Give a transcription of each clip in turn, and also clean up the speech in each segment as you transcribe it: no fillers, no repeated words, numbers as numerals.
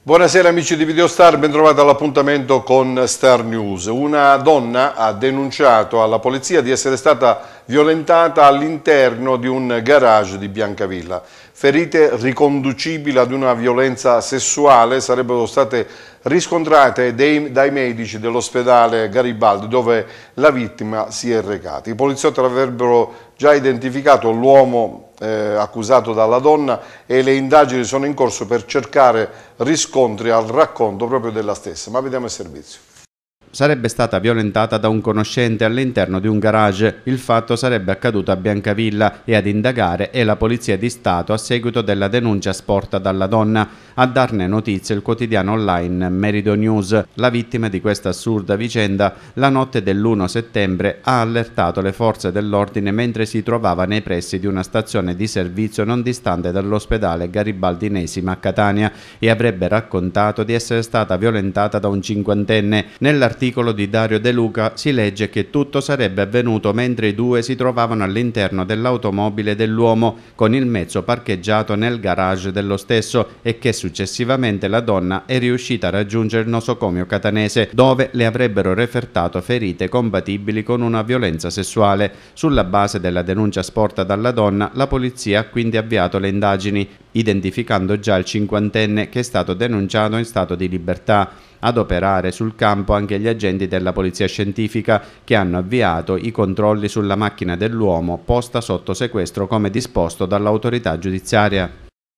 Buonasera amici di Videostar, bentrovati all'appuntamento con Star News. Una donna ha denunciato alla polizia di essere stata violentata all'interno di un garage di Biancavilla. Ferite riconducibili ad una violenza sessuale sarebbero state riscontrate dai medici dell'ospedale Garibaldi dove la vittima si è recata. I poliziotti avrebbero già identificato l'uomo accusato dalla donna e le indagini sono in corso per cercare riscontri al racconto proprio della stessa. Ma vediamo il servizio. Sarebbe stata violentata da un conoscente all'interno di un garage. Il fatto sarebbe accaduto a Biancavilla e ad indagare è la Polizia di Stato a seguito della denuncia sporta dalla donna. A darne notizia il quotidiano online Meridio News. La vittima di questa assurda vicenda la notte dell'1 settembre ha allertato le forze dell'ordine mentre si trovava nei pressi di una stazione di servizio non distante dall'ospedale Garibaldinesima a Catania e avrebbe raccontato di essere stata violentata da un cinquantenne. Nell'articolo di Dario De Luca si legge che tutto sarebbe avvenuto mentre i due si trovavano all'interno dell'automobile dell'uomo con il mezzo parcheggiato nel garage dello stesso e che successivamente la donna è riuscita a raggiungere il nosocomio catanese dove le avrebbero refertato ferite compatibili con una violenza sessuale. Sulla base della denuncia sporta dalla donna, la polizia ha quindi avviato le indagini, identificando già il cinquantenne che è stato denunciato in stato di libertà. Ad operare sul campo anche gli agenti della polizia scientifica che hanno avviato i controlli sulla macchina dell'uomo posta sotto sequestro come disposto dall'autorità giudiziaria.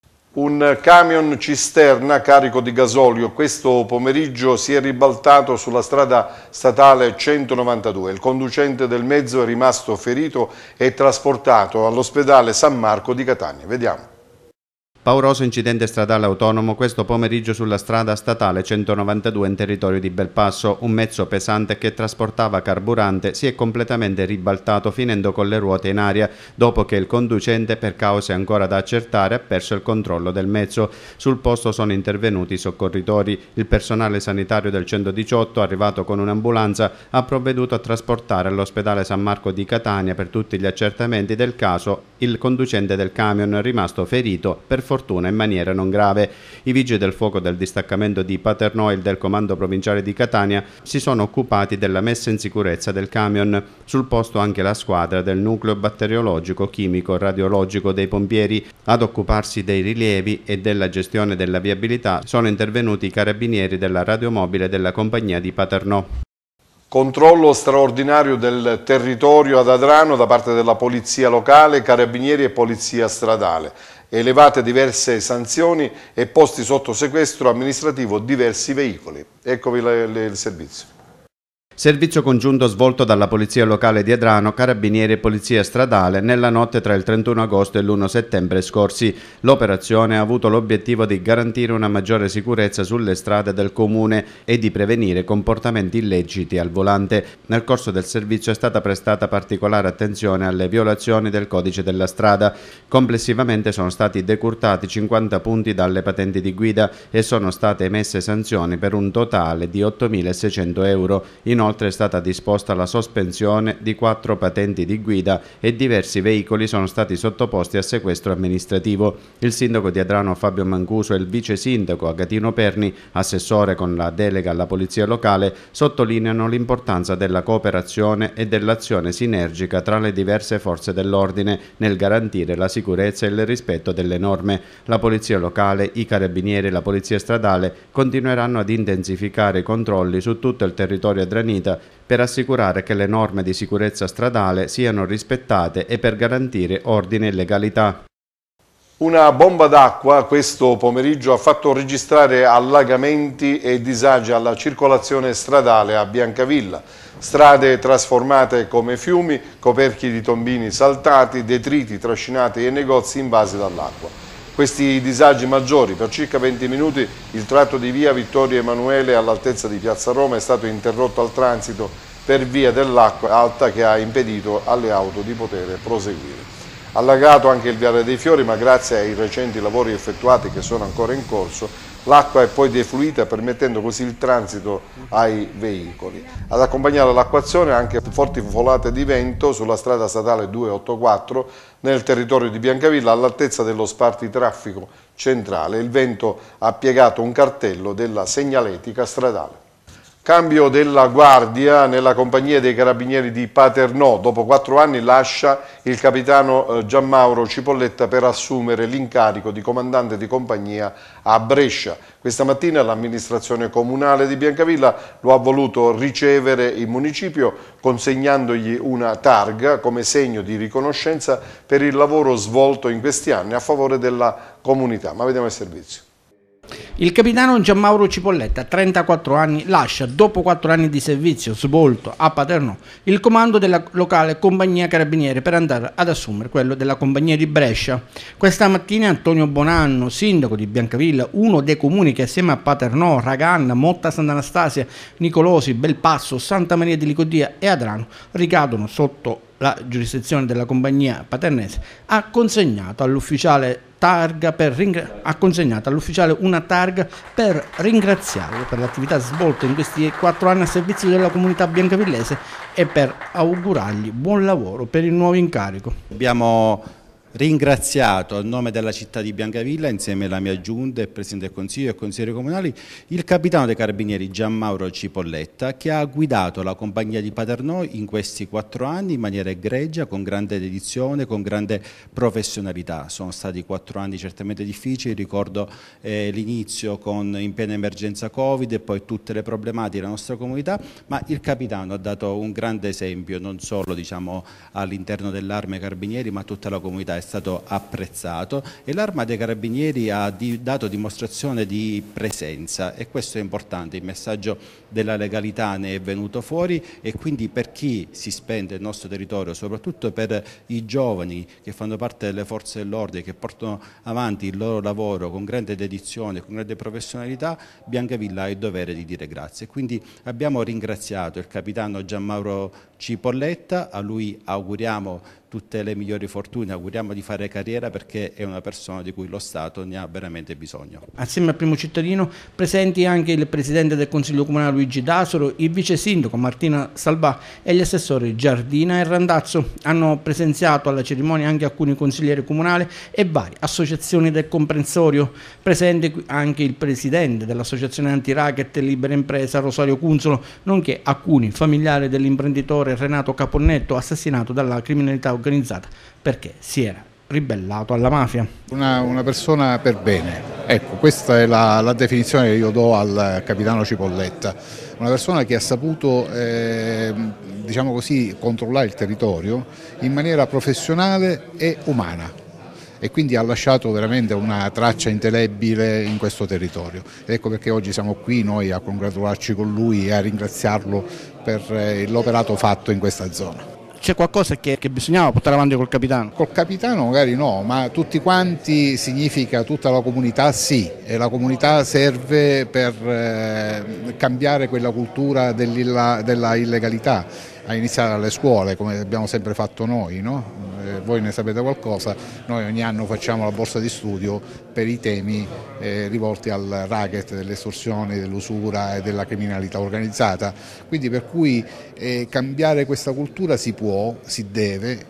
Un camion cisterna carico di gasolio questo pomeriggio si è ribaltato sulla strada statale 192. Il conducente del mezzo è rimasto ferito e trasportato all'ospedale San Marco di Catania. Vediamo. Pauroso incidente stradale autonomo questo pomeriggio sulla strada statale 192 in territorio di Belpasso. Un mezzo pesante che trasportava carburante si è completamente ribaltato finendo con le ruote in aria dopo che il conducente, per cause ancora da accertare, ha perso il controllo del mezzo. Sul posto sono intervenuti i soccorritori. Il personale sanitario del 118, arrivato con un'ambulanza, ha provveduto a trasportare all'ospedale San Marco di Catania per tutti gli accertamenti del caso il conducente del camion rimasto ferito per fortuna in maniera non grave. I vigili del fuoco del distaccamento di Paternò e del comando provinciale di Catania si sono occupati della messa in sicurezza del camion. Sul posto anche la squadra del nucleo batteriologico, chimico e radiologico dei pompieri. Ad occuparsi dei rilievi e della gestione della viabilità sono intervenuti i carabinieri della radiomobile della compagnia di Paternò. Controllo straordinario del territorio ad Adrano da parte della polizia locale, carabinieri e polizia stradale. Elevate diverse sanzioni e posti sotto sequestro amministrativo diversi veicoli. Eccovi il servizio. Servizio congiunto svolto dalla Polizia Locale di Adrano, Carabinieri e Polizia Stradale nella notte tra il 31 agosto e l'1 settembre scorsi. L'operazione ha avuto l'obiettivo di garantire una maggiore sicurezza sulle strade del comune e di prevenire comportamenti illeciti al volante. Nel corso del servizio è stata prestata particolare attenzione alle violazioni del codice della strada. Complessivamente sono stati decurtati 50 punti dalle patenti di guida e sono state emesse sanzioni per un totale di 8.600 euro. Inoltre è stata disposta la sospensione di 4 patenti di guida e diversi veicoli sono stati sottoposti a sequestro amministrativo. Il sindaco di Adrano Fabio Mancuso e il vice sindaco Agatino Perni, assessore con la delega alla polizia locale, sottolineano l'importanza della cooperazione e dell'azione sinergica tra le diverse forze dell'ordine nel garantire la sicurezza e il rispetto delle norme. La polizia locale, i carabinieri e la polizia stradale continueranno ad intensificare i controlli su tutto il territorio adranito per assicurare che le norme di sicurezza stradale siano rispettate e per garantire ordine e legalità. Una bomba d'acqua questo pomeriggio ha fatto registrare allagamenti e disagi alla circolazione stradale a Biancavilla. Strade trasformate come fiumi, coperchi di tombini saltati, detriti trascinati e negozi invasi dall'acqua. Questi disagi maggiori, per circa 20 minuti il tratto di via Vittorio Emanuele all'altezza di Piazza Roma è stato interrotto al transito per via dell'acqua alta che ha impedito alle auto di poter proseguire. Allagato anche il Viale dei Fiori, ma grazie ai recenti lavori effettuati che sono ancora in corso, l'acqua è poi defluita permettendo così il transito ai veicoli. Ad accompagnare l'acquazione anche forti folate di vento sulla strada statale 284 nel territorio di Biancavilla all'altezza dello spartitraffico centrale. Il vento ha piegato un cartello della segnaletica stradale. Cambio della guardia nella compagnia dei carabinieri di Paternò. Dopo 4 anni lascia il capitano Gianmauro Cipolletta per assumere l'incarico di comandante di compagnia a Brescia. Questa mattina l'amministrazione comunale di Biancavilla lo ha voluto ricevere in municipio consegnandogli una targa come segno di riconoscenza per il lavoro svolto in questi anni a favore della comunità. Ma vediamo il servizio. Il capitano Gianmauro Cipolletta, 34 anni, lascia, dopo 4 anni di servizio svolto a Paternò, il comando della locale compagnia carabinieri per andare ad assumere quello della compagnia di Brescia. Questa mattina Antonio Bonanno, sindaco di Biancavilla, uno dei comuni che assieme a Paternò, Raganna, Motta Sant'Anastasia, Nicolosi, Belpasso, Santa Maria di Licodia e Adrano, ricadono sotto la giurisdizione della compagnia paternese, ha consegnato all'ufficiale una targa per ringraziarlo per l'attività svolta in questi 4 anni a servizio della comunità biancavillese e per augurargli buon lavoro per il nuovo incarico. Abbiamo ringraziato a nome della città di Biancavilla, insieme alla mia giunta, il Presidente del Consiglio e i consiglieri comunali, il capitano dei carabinieri Gianmauro Cipolletta, che ha guidato la compagnia di Paternò in questi 4 anni in maniera egregia, con grande dedizione, con grande professionalità. Sono stati 4 anni certamente difficili, ricordo l'inizio in piena emergenza Covid e poi tutte le problematiche della nostra comunità, ma il capitano ha dato un grande esempio, non solo all'interno dell'Arma dei Carabinieri, ma tutta la comunità. È stato apprezzato e l'Arma dei Carabinieri ha dato dimostrazione di presenza e questo è importante, il messaggio della legalità ne è venuto fuori e quindi per chi si spende il nostro territorio, soprattutto per i giovani che fanno parte delle forze dell'ordine, che portano avanti il loro lavoro con grande dedizione, con grande professionalità, Biancavilla ha il dovere di dire grazie. Quindi abbiamo ringraziato il capitano Gianmauro Cipolletta, a lui auguriamo tutte le migliori fortune, auguriamo di fare carriera perché è una persona di cui lo Stato ne ha veramente bisogno. Assieme al primo cittadino presenti anche il Presidente del Consiglio Comunale Luigi Dasoro, il Vice Sindaco Martina Salvà e gli assessori Giardina e Randazzo. Hanno presenziato alla cerimonia anche alcuni consiglieri comunali e varie associazioni del comprensorio. Presente anche il Presidente dell'Associazione Antiracket Libera Impresa Rosario Cunzolo, nonché alcuni familiari dell'imprenditore Renato Caponnetto assassinato dalla criminalità organizzata perché si era ribellato alla mafia. Una persona per bene, ecco, questa è la definizione che io do al capitano Cipolletta, una persona che ha saputo diciamo così, controllare il territorio in maniera professionale e umana e quindi ha lasciato veramente una traccia indelebile in questo territorio. Ecco perché oggi siamo qui noi a congratularci con lui e a ringraziarlo per l'operato fatto in questa zona. C'è qualcosa che bisognava portare avanti col capitano? Col capitano magari no, ma tutti quanti significa tutta la comunità sì, e la comunità serve per cambiare quella cultura della illegalità, a iniziare alle scuole come abbiamo sempre fatto noi, no? Voi ne sapete qualcosa, noi ogni anno facciamo la borsa di studio per i temi rivolti al racket, delle estorsioni, dell'usura e della criminalità organizzata, quindi per cui cambiare questa cultura si può, si deve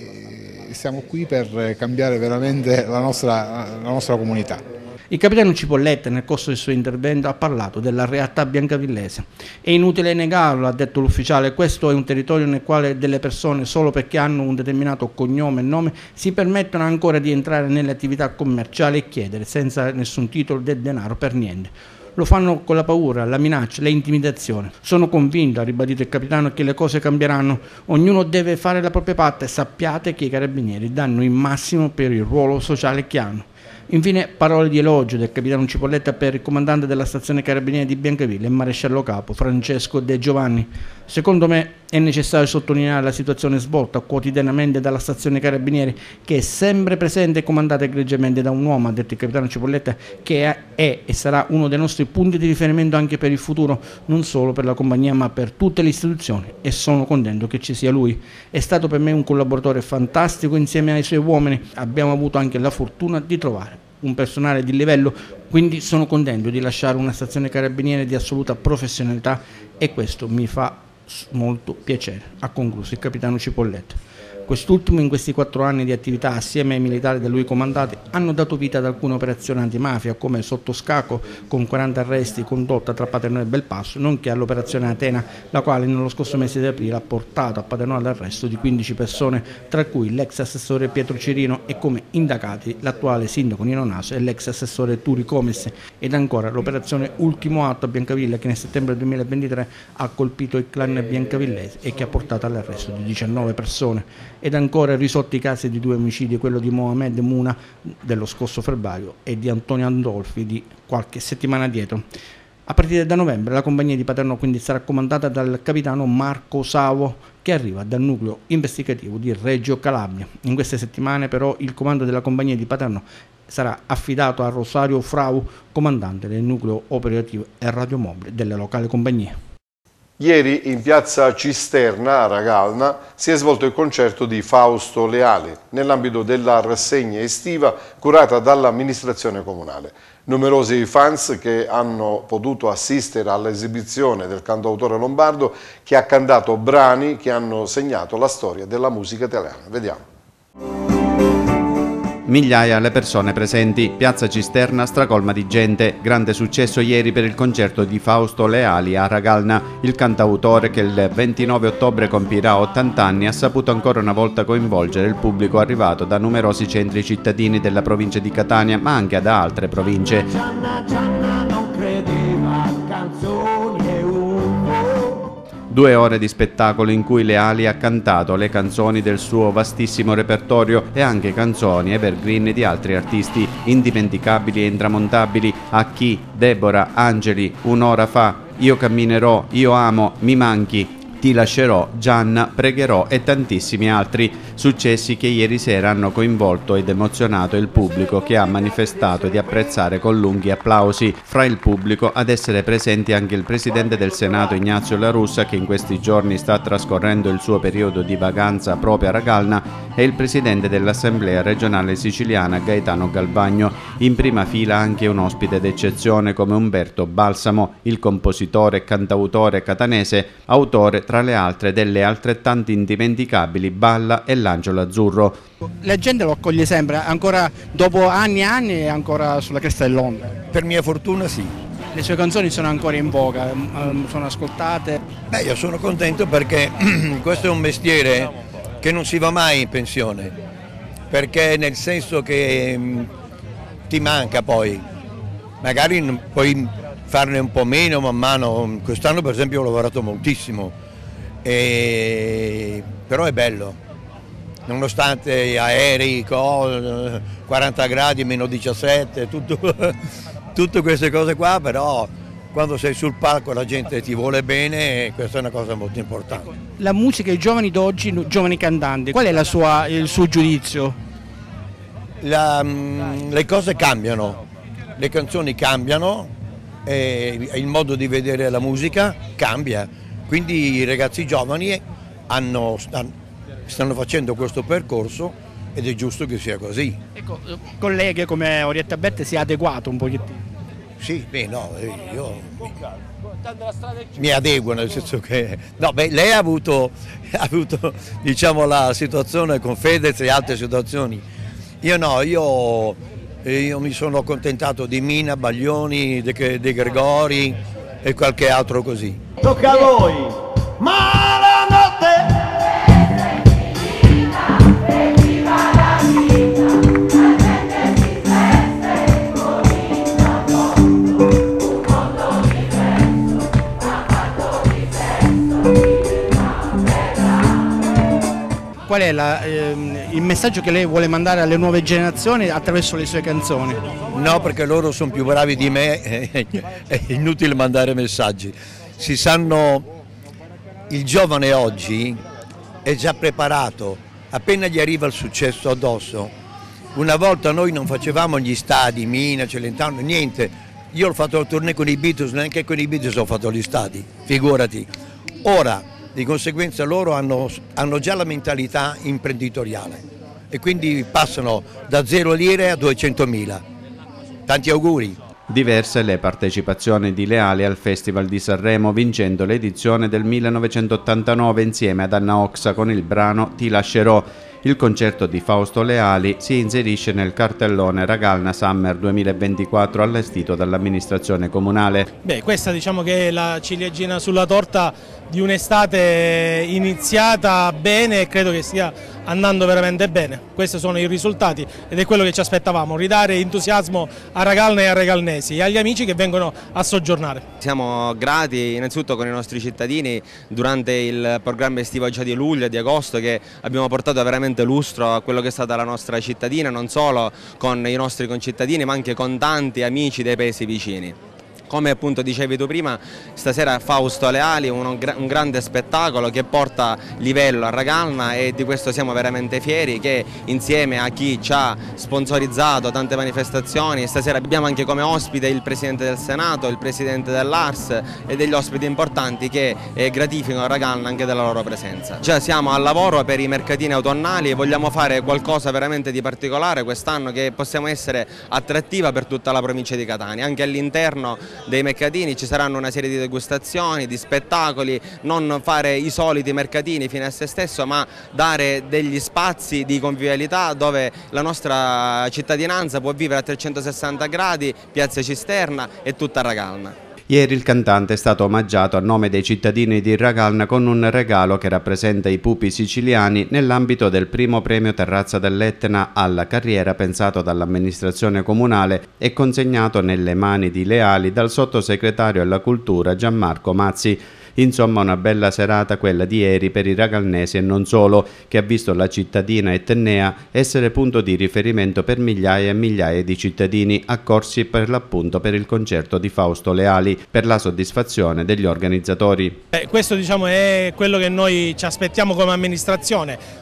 e siamo qui per cambiare veramente la nostra comunità. Il capitano Cipolletta nel corso del suo intervento ha parlato della realtà biancavillese. È inutile negarlo, ha detto l'ufficiale, questo è un territorio nel quale delle persone solo perché hanno un determinato cognome e nome si permettono ancora di entrare nelle attività commerciali e chiedere senza nessun titolo del denaro per niente. Lo fanno con la paura, la minaccia, le intimidazioni. Sono convinto, ha ribadito il capitano, che le cose cambieranno. Ognuno deve fare la propria parte e sappiate che i carabinieri danno il massimo per il ruolo sociale che hanno. Infine parole di elogio del capitano Cipolletta per il comandante della stazione carabinieri di Biancavilla, il maresciallo capo Francesco De Giovanni. Secondo me è necessario sottolineare la situazione svolta quotidianamente dalla stazione carabinieri, che è sempre presente e comandata egregiamente da un uomo, ha detto il capitano Cipolletta, che è e sarà uno dei nostri punti di riferimento anche per il futuro, non solo per la compagnia ma per tutte le istituzioni, e sono contento che ci sia lui. È stato per me un collaboratore fantastico insieme ai suoi uomini, abbiamo avuto anche la fortuna di trovare un personale di livello, quindi sono contento di lasciare una stazione carabinieri di assoluta professionalità e questo mi fa molto piacere, ha concluso il capitano Cipolletta. Quest'ultimo in questi 4 anni di attività assieme ai militari da lui comandati hanno dato vita ad alcune operazioni antimafia come Sottoscaco con 40 arresti condotta tra Paternò e Belpasso, nonché all'operazione Atena, la quale nello scorso mese di aprile ha portato a Paternò all'arresto di 15 persone, tra cui l'ex assessore Pietro Cirino e come indagati l'attuale sindaco Nino Naso e l'ex assessore Turi Comes, ed ancora l'operazione Ultimo Atto a Biancavilla che nel settembre 2023 ha colpito il clan biancavillese e che ha portato all'arresto di 19 persone. Ed ancora risolti i casi di 2 omicidi, quello di Mohamed Muna dello scorso febbraio e di Antonio Andolfi di qualche settimana dietro. A partire da novembre la compagnia di Paternò quindi sarà comandata dal capitano Marco Savo, che arriva dal nucleo investigativo di Reggio Calabria. In queste settimane però il comando della compagnia di Paternò sarà affidato a Rosario Frau, comandante del nucleo operativo e radiomobile della locale compagnia. Ieri in piazza Cisterna a Ragalna si è svolto il concerto di Fausto Leali nell'ambito della rassegna estiva curata dall'amministrazione comunale. Numerosi fans che hanno potuto assistere all'esibizione del cantautore lombardo che ha cantato brani che hanno segnato la storia della musica italiana. Vediamo. Migliaia le persone presenti, piazza Cisterna stracolma di gente, grande successo ieri per il concerto di Fausto Leali a Ragalna. Il cantautore che il 29 ottobre compirà 80 anni ha saputo ancora una volta coinvolgere il pubblico arrivato da numerosi centri cittadini della provincia di Catania ma anche da altre province. Gianna non credeva a canzoni e 2 ore di spettacolo in cui Leali ha cantato le canzoni del suo vastissimo repertorio e anche canzoni evergreen di altri artisti indimenticabili e intramontabili: A chi, Deborah, Angeli, Un'ora fa, Io camminerò, Io amo, Mi manchi, Ti lascerò, Gianna, Pregherò e tantissimi altri. Successi che ieri sera hanno coinvolto ed emozionato il pubblico, che ha manifestato di apprezzare con lunghi applausi. Fra il pubblico ad essere presenti anche il presidente del Senato Ignazio La Russa, che in questi giorni sta trascorrendo il suo periodo di vacanza proprio a Ragalna, e il presidente dell'Assemblea regionale siciliana Gaetano Galvagno. In prima fila anche un ospite d'eccezione come Umberto Balsamo, il compositore e cantautore catanese, autore tra le altre delle altrettanto indimenticabili Balla e L'Angelo Azzurro. La gente lo accoglie sempre, ancora dopo anni e anni è ancora sulla cresta dell'onda. Per mia fortuna sì. Le sue canzoni sono ancora in voga, sono ascoltate. Beh, io sono contento perché questo è un mestiere che non si va mai in pensione, perché nel senso che ti manca poi, magari puoi farne un po' meno man mano. Quest'anno per esempio ho lavorato moltissimo, però è bello, nonostante aerei, 40 gradi, meno 17, tutte queste cose qua, però quando sei sul palco la gente ti vuole bene e questa è una cosa molto importante. La musica, i giovani d'oggi, giovani cantanti, qual è il suo giudizio? Le cose cambiano, le canzoni cambiano, e il modo di vedere la musica cambia, quindi i ragazzi giovani stanno facendo questo percorso ed è giusto che sia così. Ecco, colleghe come Orietta Berti si è adeguato un pochettino. Sì, beh no, io mi adeguo, nel senso che lei ha avuto diciamo la situazione con Fedez e altre situazioni. Io no, io mi sono accontentato di Mina, Baglioni, De Gregori e qualche altro così. Tocca a voi! Ma la notte! Qual è il messaggio che lei vuole mandare alle nuove generazioni attraverso le sue canzoni? No, perché loro sono più bravi di me, è inutile mandare messaggi. Si sanno, il giovane oggi è già preparato, appena gli arriva il successo addosso. Una volta noi non facevamo gli stadi, Mina, Celentano, niente. Io ho fatto il tournée con i Beatles, neanche con i Beatles ho fatto gli stadi, figurati. Ora, di conseguenza loro hanno già la mentalità imprenditoriale e quindi passano da 0 lire a 200.000 Tanti auguri. Diverse le partecipazioni di Leali al Festival di Sanremo, vincendo l'edizione del 1989 insieme ad Anna Oxa con il brano Ti lascerò. Il concerto di Fausto Leali si inserisce nel cartellone Ragalna Summer 2024 allestito dall'amministrazione comunale. Questa diciamo che è la ciliegina sulla torta di un'estate iniziata bene e credo che stia andando veramente bene. Questi sono i risultati ed è quello che ci aspettavamo, ridare entusiasmo a Ragalna e a Ragalnesi e agli amici che vengono a soggiornare. Siamo grati innanzitutto con i nostri cittadini durante il programma estivo già di luglio e di agosto, che abbiamo portato veramente lustro a quello che è stata la nostra cittadina, non solo con i nostri concittadini ma anche con tanti amici dei paesi vicini. Come appunto dicevi tu prima, stasera Fausto Leali, un grande spettacolo che porta livello a Ragalna e di questo siamo veramente fieri, che insieme a chi ci ha sponsorizzato tante manifestazioni, stasera abbiamo anche come ospite il Presidente del Senato, il Presidente dell'Ars e degli ospiti importanti che gratificano Ragalna anche della loro presenza. Già siamo al lavoro per i mercatini autunnali e vogliamo fare qualcosa veramente di particolare quest'anno, che possiamo essere attrattiva per tutta la provincia di Catania. Anche all'interno dei mercatini ci saranno una serie di degustazioni, di spettacoli, non fare i soliti mercatini fine a se stesso, ma dare degli spazi di convivialità dove la nostra cittadinanza può vivere a 360 gradi, Piazza Cisterna e tutta Ragalna. Ieri il cantante è stato omaggiato a nome dei cittadini di Ragalna con un regalo che rappresenta i pupi siciliani nell'ambito del primo premio Terrazza dell'Etna alla carriera pensato dall'amministrazione comunale e consegnato nelle mani di Leali dal sottosegretario alla cultura Gianmarco Mazzi. Insomma, una bella serata quella di ieri per i ragalnesi e non solo, che ha visto la cittadina etnea essere punto di riferimento per migliaia e migliaia di cittadini accorsi per l'appunto per il concerto di Fausto Leali, per la soddisfazione degli organizzatori. Questo diciamo è quello che noi ci aspettiamo come amministrazione,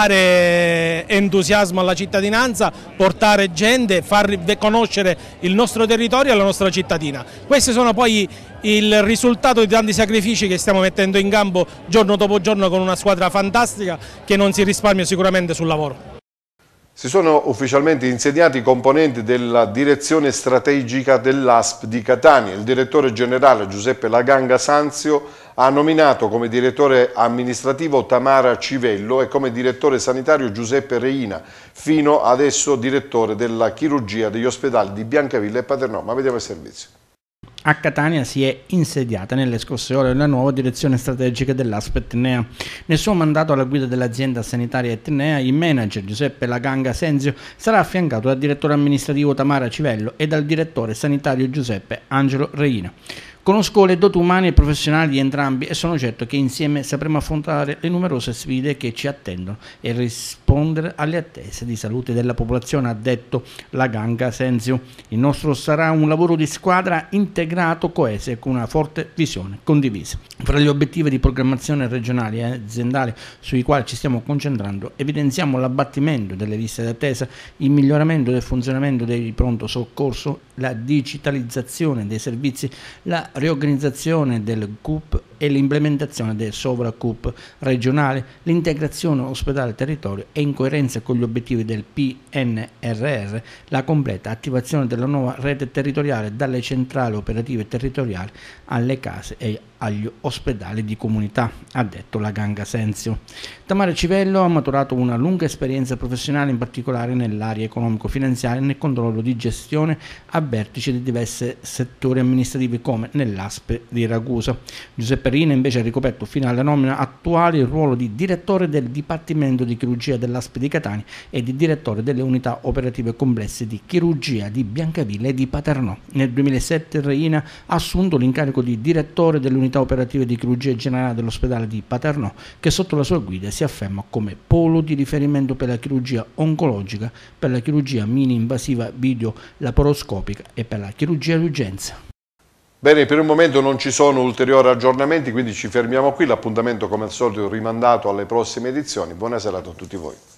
dare entusiasmo alla cittadinanza, portare gente, far conoscere il nostro territorio e la nostra cittadina. Questi sono poi il risultato di tanti sacrifici che stiamo mettendo in campo giorno dopo giorno con una squadra fantastica che non si risparmia sicuramente sul lavoro. Si sono ufficialmente insediati i componenti della direzione strategica dell'ASP di Catania. Il direttore generale Giuseppe Laganga Sanzio ha nominato come direttore amministrativo Tamara Civello e come direttore sanitario Giuseppe Reina, fino adesso direttore della chirurgia degli ospedali di Biancavilla e Paternò. Ma vediamo il servizio. A Catania si è insediata nelle scorse ore la nuova direzione strategica dell'ASP Etnea. Nel suo mandato alla guida dell'azienda sanitaria Etnea, il manager Giuseppe Laganga Senzio sarà affiancato dal direttore amministrativo Tamara Civello e dal direttore sanitario Giuseppe Angelo Reina. Conosco le doti umane e professionali di entrambi e sono certo che insieme sapremo affrontare le numerose sfide che ci attendono e rispondere alle attese di salute della popolazione, ha detto Laganga Senzio. Il nostro sarà un lavoro di squadra integrato, coeso e con una forte visione condivisa. Fra gli obiettivi di programmazione regionali e aziendali sui quali ci stiamo concentrando, evidenziamo l'abbattimento delle liste d'attesa, il miglioramento del funzionamento dei pronto soccorso, la digitalizzazione dei servizi, la riorganizzazione del CUP e l'implementazione del Sovra-CUP regionale, l'integrazione ospedale-territorio e in coerenza con gli obiettivi del PNRR, la completa attivazione della nuova rete territoriale dalle centrali operative territoriali alle case e agli ospedali di comunità, ha detto Laganga Senzio. Tamara Civello ha maturato una lunga esperienza professionale, in particolare nell'area economico-finanziaria e nel controllo di gestione a vertice di diversi settori amministrativi come nell'ASP di Ragusa. Giuseppe Reina invece ha ricoperto fino alla nomina attuale il ruolo di direttore del Dipartimento di Chirurgia dell'ASP di Catania e di direttore delle unità operative complesse di chirurgia di Biancavilla e di Paternò. Nel 2007 Reina ha assunto l'incarico di direttore delle unità operative di chirurgia generale dell'ospedale di Paternò, che sotto la sua guida si afferma come polo di riferimento per la chirurgia oncologica, per la chirurgia mini-invasiva video-laparoscopica e per la chirurgia di urgenza. Bene, per il momento non ci sono ulteriori aggiornamenti, quindi ci fermiamo qui. L'appuntamento come al solito è rimandato alle prossime edizioni. Buona serata a tutti voi.